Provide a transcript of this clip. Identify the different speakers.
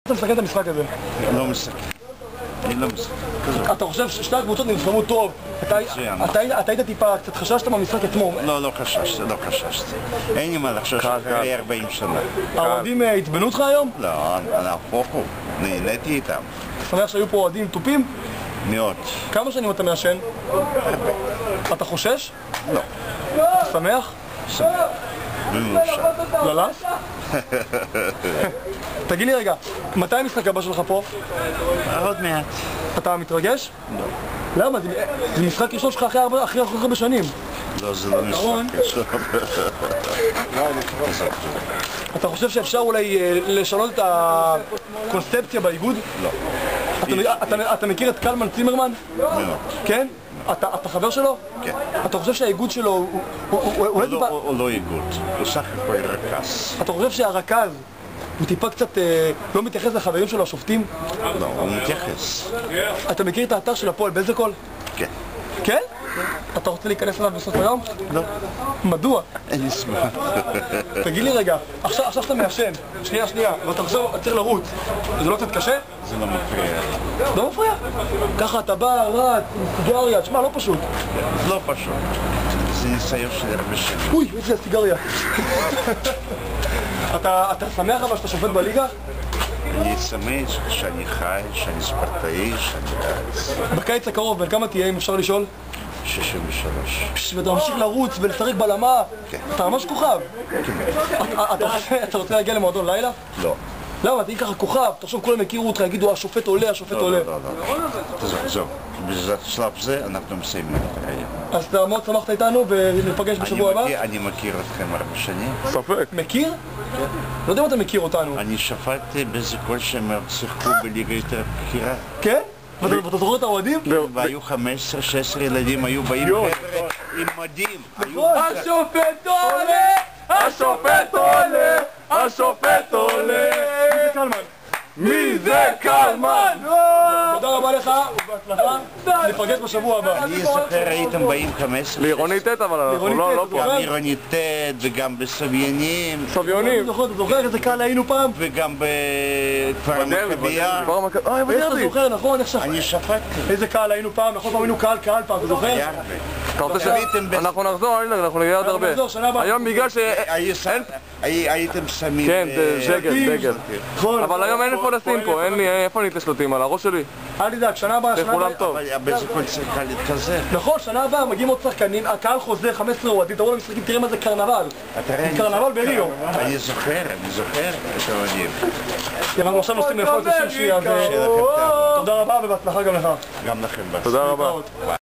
Speaker 1: אתה מסתכל את המשחק הזה?
Speaker 2: לא מסתכל. אני לא מסתכל.
Speaker 1: אתה חושב ששתי הקבוצות נלחמו טוב? אתה היית טיפה, קצת חששת מהמשחק אתמול?
Speaker 2: לא חששתי. אין לי מה לחשוש אחרי 40 שנה.
Speaker 1: האוהדים התבנו אותך היום?
Speaker 2: לא, נהפוך הוא. נהניתי איתם.
Speaker 1: אתה שמח שהיו פה אוהדים טופים?
Speaker 2: מאוד.
Speaker 1: כמה שנים אתה מעשן?
Speaker 2: הרבה.
Speaker 1: אתה חושש?
Speaker 2: לא.
Speaker 1: אתה שמח?
Speaker 2: שמח. במאושר.
Speaker 1: ללס? תגיד לי רגע, מתי המשחק הבא שלך פה?
Speaker 2: עוד מעט.
Speaker 1: אתה מתרגש?
Speaker 2: לא.
Speaker 1: למה? זה משחק ראשון שלך אחרי הרבה שנים.
Speaker 2: לא, זה לא משחק.
Speaker 1: אתה חושב שאפשר אולי לשנות את הקונספציה באיגוד?
Speaker 2: לא.
Speaker 1: אתה מכיר את קלמן צימרמן?
Speaker 2: מאוד.
Speaker 1: כן? אתה חבר שלו?
Speaker 2: כן.
Speaker 1: אתה חושב שהאיגוד שלו
Speaker 2: הוא לא איגוד, הוא סך הכל רכז.
Speaker 1: אתה חושב שהרכז הוא טיפה קצת לא מתייחס לחברים שלו השופטים?
Speaker 2: לא, הוא מתייחס.
Speaker 1: אתה מכיר את האתר של הפועל בלזקול?
Speaker 2: כן.
Speaker 1: כן? אתה רוצה להיכנס אליו בסוף היום?
Speaker 2: לא.
Speaker 1: מדוע?
Speaker 2: אין לי זמן.
Speaker 1: תגיד לי רגע, עכשיו שאתה מעשן, שנייה, ואתה חושב, צריך לרוץ, זה לא קצת קשה?
Speaker 2: זה לא מפריע.
Speaker 1: לא מפריע? ככה אתה בא, רץ, עם סיגריה, תשמע, לא פשוט.
Speaker 2: לא פשוט. זה ניסיון של הרבה שנים.
Speaker 1: אוי, איזה סיגריה. אתה שמח אבל שאתה שופט בליגה?
Speaker 2: אני שמח שאני חי, שאני ספורטאי, שאני רץ.
Speaker 1: בקיץ הקרוב, בין כמה תהיה, אם אפשר לשאול?
Speaker 2: 63.
Speaker 1: ואתה ממשיך לרוץ ולשחק בלמה,
Speaker 2: כן.
Speaker 1: אתה ממש כוכב. אתה רוצה להגיע למועדון לילה?
Speaker 2: לא.
Speaker 1: למה? תהי ככה כוכב, תחשוב כולם יכירו אותך, יגידו השופט עולה, השופט עולה.
Speaker 2: לא. זהו, בשלב זה אנחנו מסיימים את היום.
Speaker 1: אז אתה מאוד שמחת איתנו וניפגש בשבוע הבא?
Speaker 2: אני מכיר אתכם הרבה שנים.
Speaker 1: ספק. מכיר? לא יודע אם אתה מכיר אותנו.
Speaker 2: אני שפטתי באיזה כל שהם שיחקו בליגה יותר בכירה.
Speaker 1: כן? ואתה זוכר את האוהדים?
Speaker 2: והיו 15-16 ילדים, היו באים חבר'ה עם מדים.
Speaker 1: השופט עולה! השופט עולה! השופט עולה! מי זה קלמן? מי זה קלמן? תודה רבה לך ובהצלחה, ניפגש בשבוע הבא.
Speaker 2: אני זוכר הייתם באים 15.
Speaker 3: לעירונית ט' אבל אנחנו לא פה.
Speaker 2: גם עירונית ט' וגם בסביונים.
Speaker 1: סביונים. אתה זוכר איזה קהל היינו פעם?
Speaker 2: וגם בכפר המכבייה.
Speaker 1: אתה זוכר, נכון?
Speaker 2: אני שפטתי.
Speaker 1: איזה קהל היינו פעם? נכון, פעם היינו קהל פעם, אתה זוכר?
Speaker 2: היה הרבה.
Speaker 3: אתה רוצה שאנחנו נחזור? אנחנו נגיע עוד הרבה. היום בגלל ש...
Speaker 2: הייתם שמים...
Speaker 3: כן, דגל. אבל היום אין איפה לשים פה, אין לי איפה אני תשלוטים על הראש שלי.
Speaker 1: אל תדאג, שנה הבאה,
Speaker 2: אבל באיזה כל צריכה להתכזה.
Speaker 1: נכון, שנה הבאה מגיעים עוד שחקנים, הקהל חוזר 15 אוהדים, תראו למשחקים, תראה מה זה קרנבל. קרנבל בריו.
Speaker 2: אני זוכר את האוהדים.
Speaker 1: אנחנו עכשיו נוסעים לאכול את השיר שלי, אז תודה רבה ובהצלחה גם לך.
Speaker 2: גם לכם.
Speaker 3: תודה רבה.